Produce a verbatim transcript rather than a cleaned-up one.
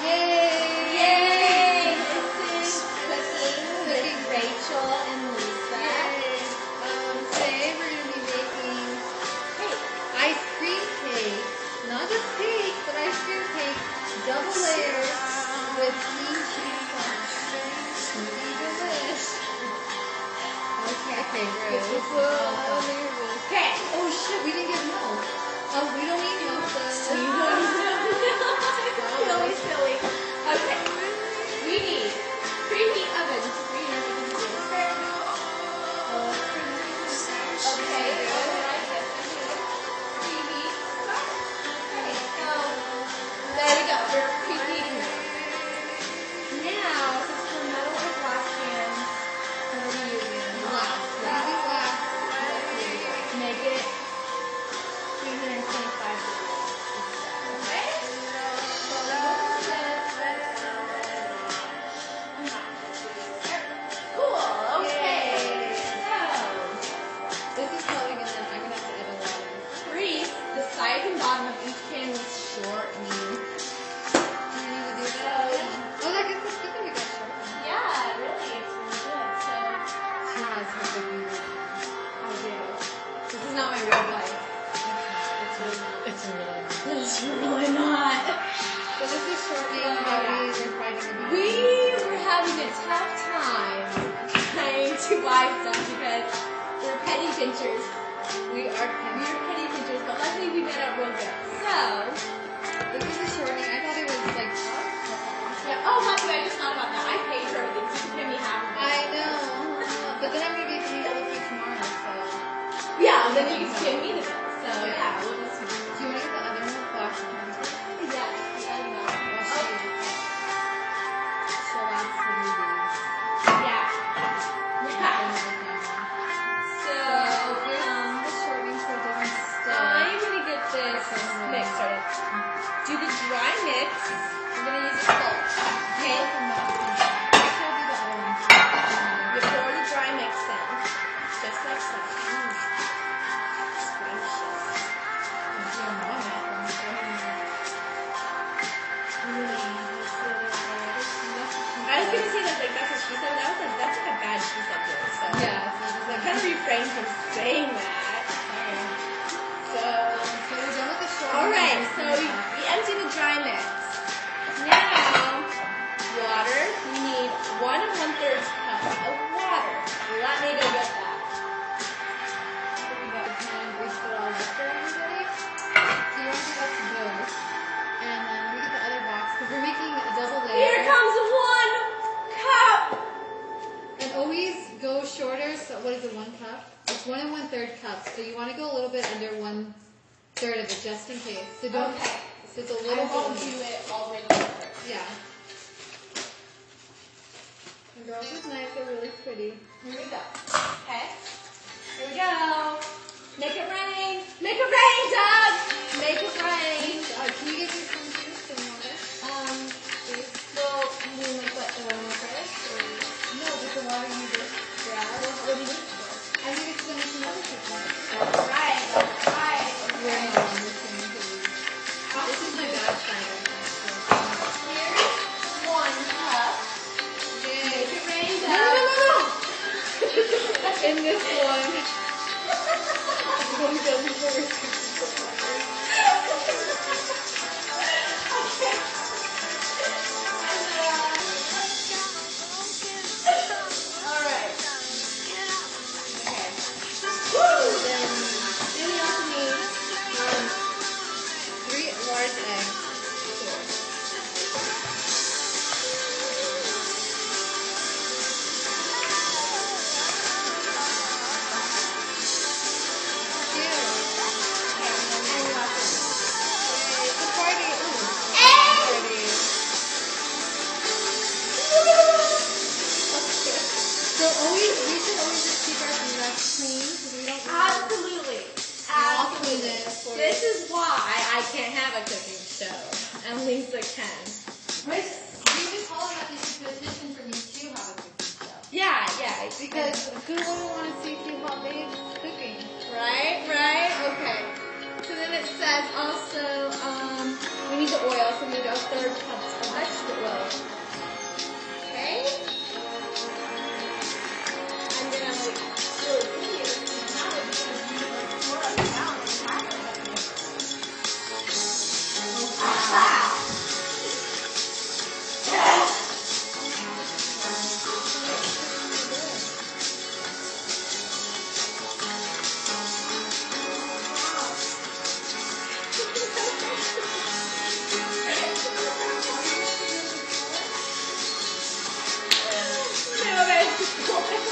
Yay! Yay! This is cooking with Rachel and Lisa. Yay. Um, today we're going to be making Hey, ice cream cake. Not just cake, but ice cream cake. Double layers with cream cheese sauce. Really delish. Okay, okay, Rose. okay. Oh shit, we didn't get milk. Oh, we don't need milk though. You don't Silly, silly. Okay. We need preheat oven. Preheat oven. Okay, good. Right, yes, preheat. Okay, so there we go. We're preheating it. Now, since we're metal or glass pans, what are you using? Glass. Glass. Glass. Make it three hundred twenty-five degrees. Okay? So look at this. Cool. Okay. So This is floating and then I'm going to have to edit a lot of it. grease the sides and bottom of each pan with shortening. Do you need to do that? Oh, I guess that's good that we got short. Yeah, really, it's really good. So She has her big weird. I do. This is not my real life. It's really not. It's really not. So this is shortening how we were fighting about. We were having a tough time trying to buy stuff because we're penny pinchers. We are We penny. were penny pinchers, but luckily we made out real good. So, This is a shortening. I thought it was like tough. yeah. Oh, by the way, I just thought about that. I paid for everything, so you can pay me half of it. I know. But then I'm going to be paying all the food tomorrow, so. Yeah, and then you can give me the bill. So, Yeah. yeah, we'll just Do you want to get the other one? Flash one? yeah, I don't know. I'll show you. So that's the movies. Yeah. Yeah. So, um, The shortening so it doesn't stay. I'm gonna get this mix started. Do the dry mix. We're gonna use a salt. Okay? You pour the dry mix in. Just like that. I was gonna say that like that's what she said. That was like that's like a bad she said word. So Yeah. I kind of refrained from saying that. So So we're done with the shortening. all right. So we, we empty the dry mix. Now water. We need one and one third cup of water. Let me go get that. We got kind of greased it all up for everybody. So you want to do that to both. And then we get the other box because we're making a double layer. Here comes one cup. And always go shorter. So what is it? One cup. It's one and one third cups. So you want to go a little bit under one third of it just in case. So don't. Okay. So it's a I little won't bit. do it all the way together. Yeah. And girls with knives are really pretty. Here we go. Okay. Here we go. Make it rain. Make it rain, Doug. Make it rain. Uh, can you get me some juice and water? Um, please. Well, you mean like what, the one first? Or? No, but the water you just grab. What do you need it for? I think it's going to make another cookie. That's right. That's right. We're Okay. not on the same page. This is my bad side. Here's one cup. Yay. Make it rain, No, Doug. no, no, no. In this one. Alright. Okay. Woo! Then, then we also need um, Three large eggs. Cute. and we also Yay, it's a party. Ooh. eggs! Party. So always, we should always just keep our direct clean because we don't want Absolutely. I'll clean Absolutely. it for This is why I can't have a cooking show. And Lisa can. Which, we should call it that they should petition for me to have a cooking show. Yeah, yeah. Because who wouldn't want to see two hot babes cooking? Right, right. Okay. So So then it says also, um, we need the oil, so we need a third cup of vegetable oil. Okay? I'm gonna like really put it here now because you pour it down and have it. No, that's